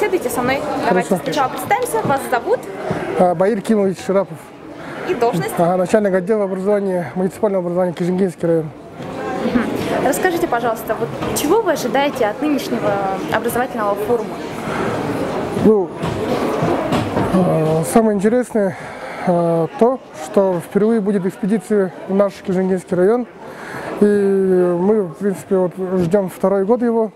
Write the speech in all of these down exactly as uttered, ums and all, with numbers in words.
Беседуйте со мной. Давайте Хорошо. сначала представимся. Вас зовут Баир Кимович Шарапов. и должность. Ага, начальник отдела образования, муниципального образования Кижингинский район. Расскажите, пожалуйста, вот чего вы ожидаете от нынешнего образовательного форума? Ну, э, самое интересное э, то, что впервые будет экспедиция в наш Кижингинский район. И мы, в принципе, вот ждем второй год его.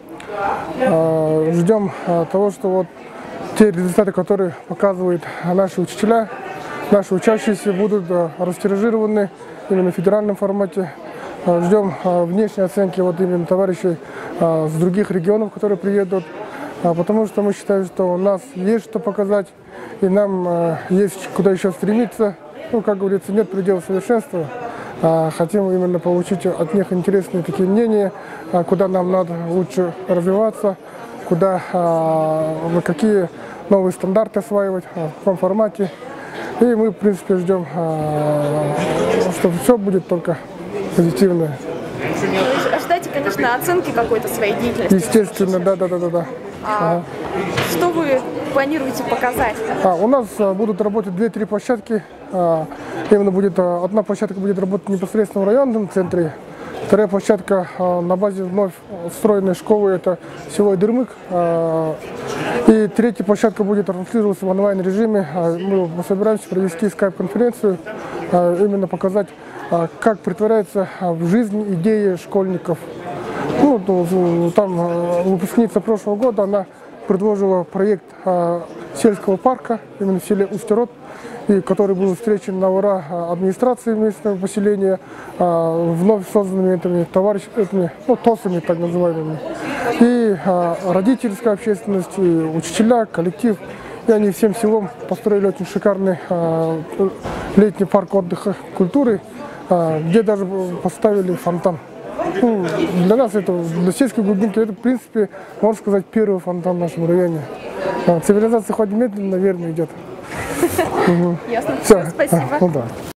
Э, ждем э, того, что вот те результаты, которые показывают наши учителя, наши учащиеся, будут э, растиражированы именно в федеральном формате. Э, ждем э, внешней оценки вот именно товарищей э, с других регионов, которые приедут. А потому что мы считаем, что у нас есть что показать, и нам э, есть куда еще стремиться. Ну, как говорится, нет предела совершенства. А хотим именно получить от них интересные такие мнения, а, куда нам надо лучше развиваться, куда, а, какие новые стандарты осваивать, а, в каком формате. И мы, в принципе, ждем, а, что все будет только позитивное. Вы ожидаете, конечно, оценки какой-то своей деятельности. Естественно, да, да, да, да, да. А Ага. что вы планируете показать? А, у нас а, будут работать две-три площадки. А, именно будет а, одна площадка будет работать непосредственно в районном центре. Вторая площадка а, на базе вновь встроенной школы, это село Дырмык. А, и третья площадка будет транслироваться в онлайн режиме. А, мы собираемся провести скайп-конференцию, а, именно показать, а, как притворяется а, в жизнь идеи школьников. Ну, то, там а, выпускница прошлого года, она предложила проект а, сельского парка именно в селе Устюрот, и который был встречен на ура администрации местного поселения а, вновь созданными этими товарищами, ну, ТОСами так называемыми, и а, родительская общественность, и учителя, коллектив. И они всем селом построили очень шикарный а, летний парк отдыха культуры, а, где даже поставили фонтан. Ну, для нас это, для сельской глубинки, это, в принципе, можно сказать, первый фонтан в нашем районе. А, цивилизация хоть медленно, наверное, идет. Ясно. Все. Спасибо. Ну, да.